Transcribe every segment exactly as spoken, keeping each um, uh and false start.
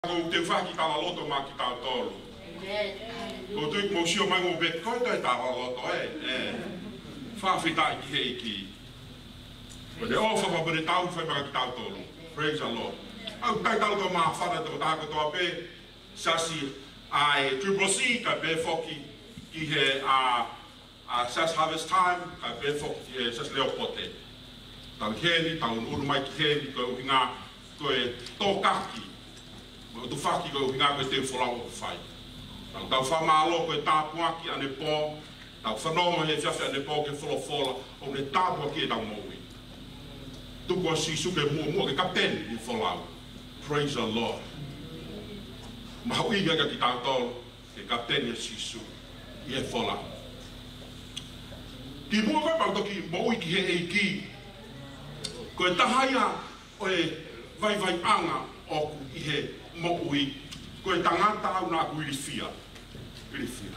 Ko te whaki tala loto mā ki tau tolu. Ko tui mo sio mai mo bet koe tai tala loto e. Whawhitai ki hei ki. Ko te ofa whapere tau whai maka ki tau tolu. Praise the Lord. Au tai tau tō mā whara tō tāka tō ape. Sasi ai Triple C ka be whoki ki he a Sas Harvest Time ka be whoki ki he Sas Leopote. Tau heni, tau uru mai ki heni ko uhinga koe tō kaki. Mo tu whaki ko hinga koe te wholau o whai. Tau tau whamalo koe tāpuaki ane pō, tau whanoma he whiawhi ane pō ke wholofola, o ne tāpuaki e tau moui. Tuku a sisu ke mua mua ke kapeni i wholau. Praise the Lord. Mahu iga ka ki tātolo, ke kapeni a sisu i e wholau. Ki mua koe pau toki moui ki he eiki, koe tahaia o e vai vai anga oku i he mo'ui, koe tangata au nā ku irifia. Irifia.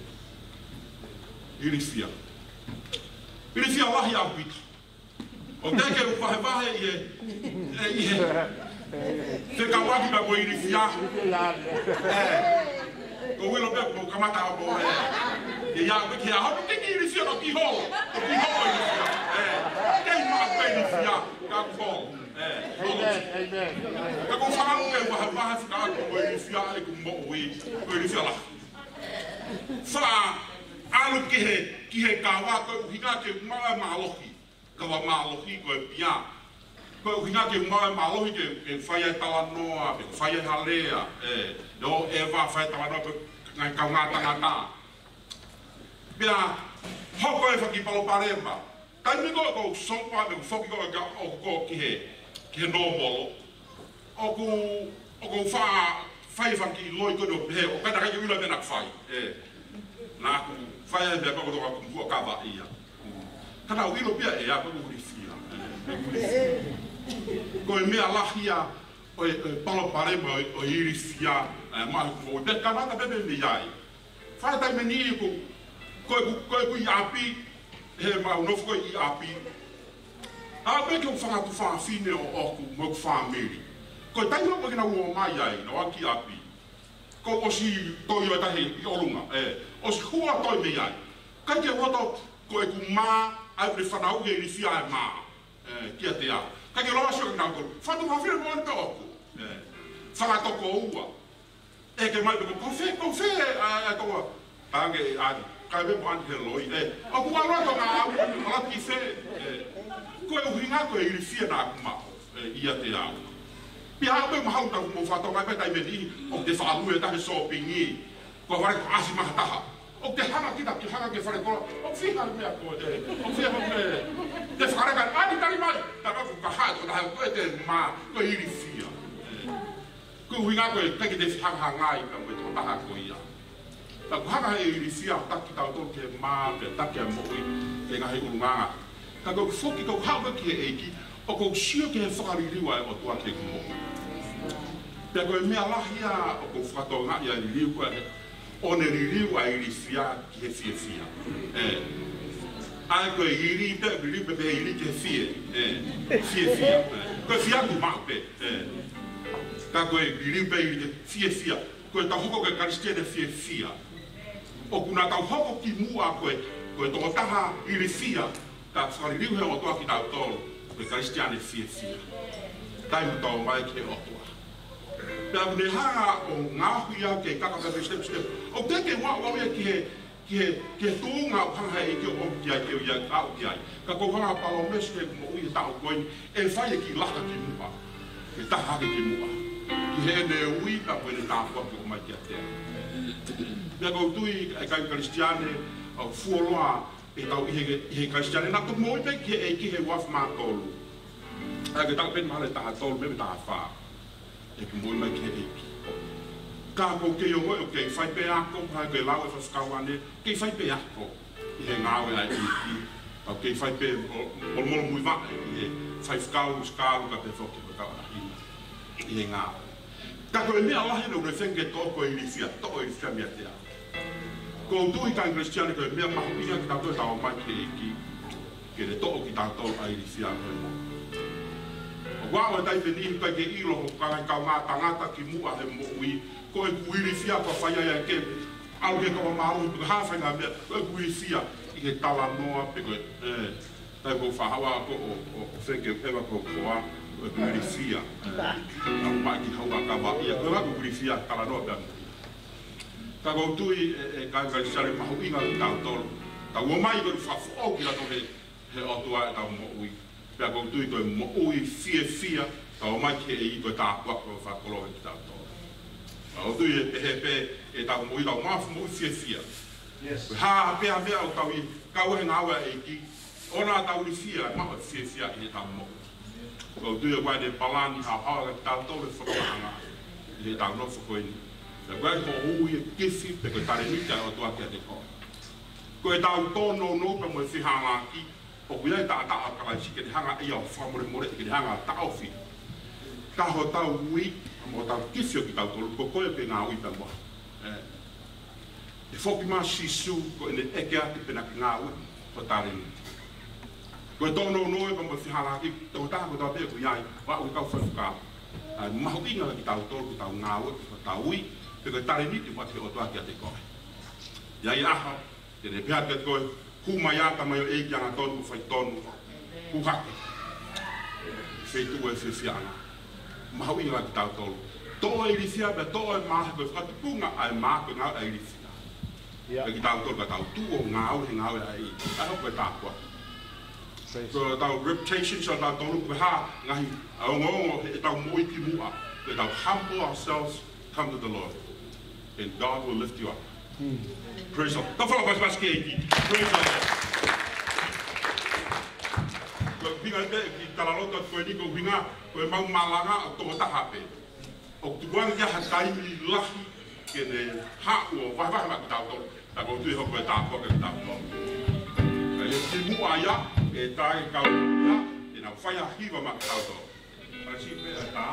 Irifia. Irifia lahi au pita. O teke u wahe wahe i e, i e, te kawaki pa mo irifia. Ko wilo pe mo kamata au mo e. E ia wiki a hono kiki irifia no ki ho. O ki ho irifia. Kei maa pe irifia, ka ko. Amen, amen. Ka ko whanau ke waha waha whika ako o irifia e ku mo ui, o irifia la. Wha alu ki he, ki he kawa koe uhinga ke umawe maalohi, ka wa maalohi koe pia. Koe uhinga ke umawe maalohi ke, ke whai ai tawa noa, ke whai ai halea, e, o ewa whai tawa noa pe ngai kaunga tangata. Pia, hoko e whaki palo paremba. Tai mi koe ko sopa me ku whoki koe o ko ki he, ki he nōmolo, o ku, o ku wha, whai whanki loi koe no pehe, o kaita kai ula mena whai, e, nā ku, whai ai mea koko toka ku mua kawa ia. Kana u ilo pia e a koe uri whia, e, uri whia. Koe mea lahia, o e palo parema o iri whia, e, mahi ku mo, te kanata bebe me iai. Whai tai me nii ku, koe ku, koe ku i api, he mau nofu koe i api, a me ke o whangatu whaafine o oku mo ku whaameri. Koe tainga mo kina ua mai ai, na waki api. Ko osi toi o tahi i orunga, e. Osi hua toi me ai. Kai ke roto koe ku mā, ai ure whanau e rifia e mā. E, kia te au. Kai ke loa sio kina koe, whatu whawhine mo ane te oku. E, whangatoko ua. E ke mai peko, kowhe, kowhe, a toa. Tange e adi, kai me mo ane he loi, e. O ku aroto ngā au, alaki whe, e. Koe uhinga koe iri whia nā kumao, ia te au. Pia hau me mahau tau mo whatonga pe tai meni, o te whaalue tahe sōpingi, koe whare ko asi maha taha. O te hanga kita ki hanga ke whare kola, o whiha mea koe te, o whiha me, te whakareka, ani tari mai, ta kaku ka hae koe tahe koe te mā, koe iri whia. Koe uhinga koe teki te whihanga ngai ka koe tō taha koe ia. Ta ku hanga he iri whia, taki tau tō ke mā, ke taki a mo'i, ke ngahi urunganga. Ka kou whoki kou hauka ki e eiki, o kou sio ke he whakaririwa e o tua ke kumo. Pea koe mea lahia o kou whakato ngai a ririu koe he, o ne ririu a iri whia ki he whia whia. E, ai koe iri pe, ririu pe pe iri ki he whia, e, whia whia. Koe whia ku mau pe, e. Ka koe ririu pe iri ki whia whia, koe tau hoko ke karistia ne whia whia. O kuna tau hoko ki mua koe, koe toko taha iri whia, ka whakaririu he o toa ki tau tolu, koe karistiane whia whia. Tai mu tau mai ki he o toa. Pea kune hanga o ngā hui au ke kakapepe step step, o teke wā wawia ki he, ki he, ki he tūnga o hanga e ki o omu ki ai, ki o iai, au ki ai. Ka kou hanga palo mesu ke kumo ui e tau koini, e whai e ki laka ki mua, ke tahake ki mua. Ki he ne ui, ka koe ne tāpua ki o mai ki a tea. Pea kou tui e kai karistiane, o fuoloa, e tau i he karistiane, nā tu moi pe ki e ki he waf mā tolu. Ai ke tau pen mahale taha tolu, me me taha whā. E ki moi mai ki he eiki. Ka kou ke iongo e o kei whai pe ako, hai koe lau e whawhikawane, kei whai pe ako. I he ngāwe ai eiki. Tau kei whai pe, o molo mui wake, i he whai whikau, skaru ka pe whoki pe kau ahina. I he ngāwe. Ka koe mea lahi no re whenge tōko i rifia, tō i rifia mea te au. Ko tui kai Christiane koe mea mahu ia ki tātou tau mai ki eiki, ke re tō ki tātou ai rifia koe mo. O Wa o dai veni ka ke ilo ka ka ma tangata ki mu a he mo ui ko e kuiri fia ko fa ya ke au ke ko ma u ha fa nga me ko kuiri fia i ke tala noa pe ko eh tai ko fa hawa ko o fe ke eva ko ko a ko kuiri fia na ma ki hawa ka ba ia ko ba kuiri fia tala noa pe ka go tui e ka ka sare ma hu inga ta tolo ta wo mai ko fa fo ki la to he he o tua ta mo ui pe ko tui ko mo ui fia fia ta o mai ke i ko ta ko ko fa ko lo ta to o tui e he pe e ta mo i ta ma mo fia fia yes ha pe a pe o ta wi ka o na wa e ki ona ta ui fia ma o fia fia i ta mo ko tui e wa de palani ha ha ta to le fo ka le ta no fo ko ni e wa ko ui ke fi pe ko ta re ni ta o tua ke te ko ko e ta o to no no pe mo fi ha ma ki o kuia ta ta ka si ke hanga ia o fa more more ke hanga ta o fi ka ho ta ui mo ta kisio ki ta to ko ko pe na ui pa mo eh e fo ki ma si su ko ne e ke ati pe na nga ui ko ta ri ko to no no e pa mo fi hala ki to ta ko ta pe ku ia wa u ka fa ka a ma ho inga ki ta to ko ta nga ui ko ta ui pe ko ta ri ni ti ma te o to ki ate ko ia ia ha te ne pe ate ko ku mai ata mai o e ki ana tonu fai tonu ku hake fei tu e fei fiana ma hau inga ki tau tolu to e iri fia pe to e maha koe whakatu punga ai maha koe ngau e iri fia e ki tau tolu ka tau tu o ngau he ngau e ai a hau koe tākua so tau reputation so tau tolu koe ha ngahi au ngongo e tau moi ki mua e tau humble ourselves come to the Lord and God will lift you up. Hmm. Praise God. Don't follow us, Pastor. Praise God. Ko binga te ki talalota ko ni ko binga ko mau malanga to ta hape. O tuang ya hatai ni lahi ke ne ha o va va ma ta to. Ta ko tu ho ko ta ko ke ta to. Ka ye ti mu aya e ta ka ya e na fa ya hiva ma ta to. Asi pe ta